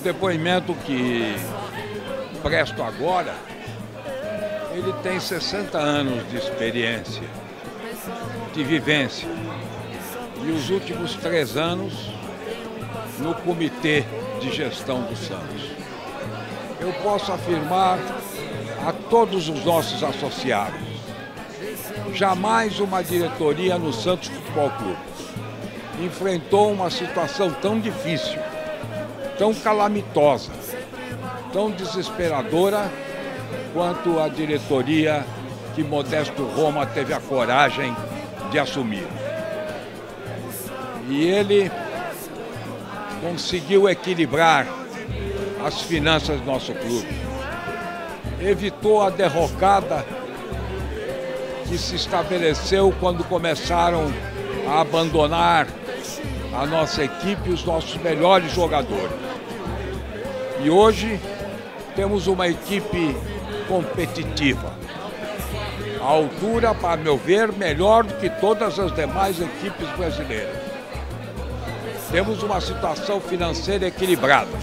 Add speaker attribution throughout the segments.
Speaker 1: depoimento que presto agora, ele tem 60 anos de experiência, de vivência, e os últimos 3 anos no Comitê de Gestão do Santos. Eu posso afirmar a todos os nossos associados, jamais uma diretoria no Santos Futebol Clube enfrentou uma situação tão difícil, tão calamitosa, tão desesperadora quanto a diretoria que Modesto Roma teve a coragem de assumir. E ele conseguiu equilibrar as finanças do nosso clube, evitou a derrocada que se estabeleceu quando começaram a abandonar a nossa equipe e os nossos melhores jogadores. E hoje temos uma equipe competitiva, à altura, para meu ver, melhor do que todas as demais equipes brasileiras. Temos uma situação financeira equilibrada.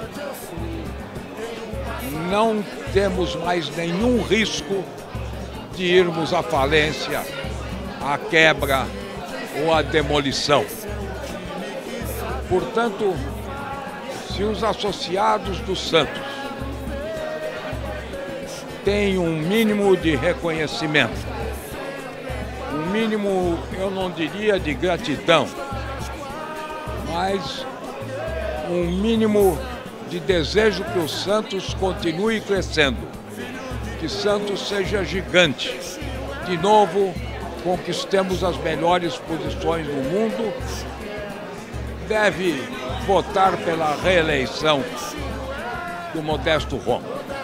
Speaker 1: Não temos mais nenhum risco de irmos à falência, à quebra ou à demolição. Portanto, se os associados do Santos têm um mínimo de reconhecimento, um mínimo, eu não diria de gratidão, mas um mínimo de desejo que o Santos continue crescendo, que Santos seja gigante, de novo conquistemos as melhores posições no mundo, deve votar pela reeleição do Modesto Roma.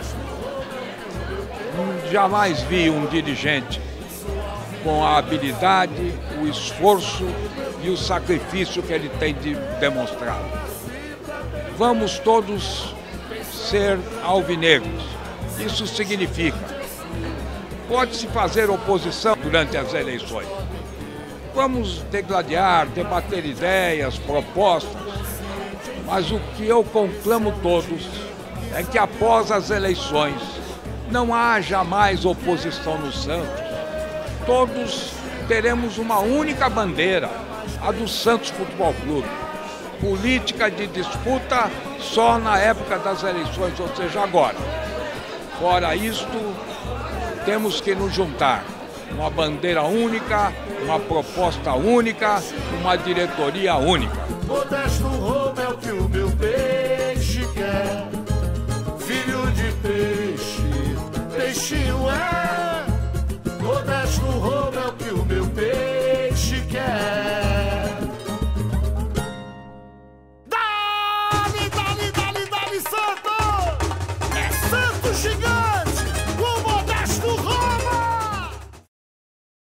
Speaker 1: Jamais vi um dirigente com a habilidade, o esforço e o sacrifício que ele tem demonstrado. Vamos todos ser alvinegros. Isso significa, pode-se fazer oposição durante as eleições. Vamos degladiar, debater ideias, propostas, mas o que eu conclamo todos é que após as eleições não haja mais oposição no Santos. Todos teremos uma única bandeira, a do Santos Futebol Clube. Política de disputa só na época das eleições, ou seja, agora. Fora isto, temos que nos juntar. Uma bandeira única, uma proposta única, uma diretoria única.